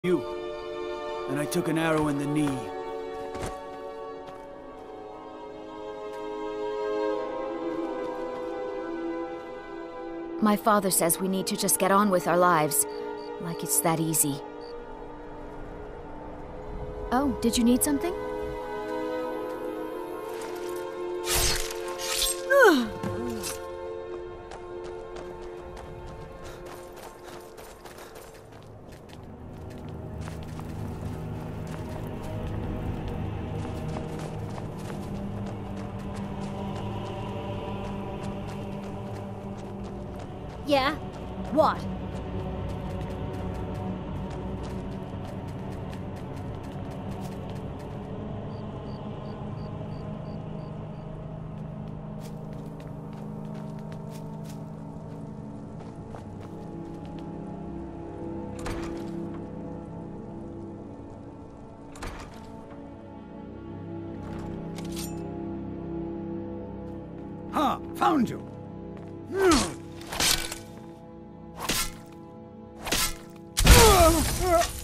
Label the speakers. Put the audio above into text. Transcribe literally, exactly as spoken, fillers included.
Speaker 1: you, and I took an arrow in the knee.
Speaker 2: My father says we need to just get on with our lives. Like it's that easy. Oh, did you need something? Yeah? What?
Speaker 3: Huh, found you. Uh, uh.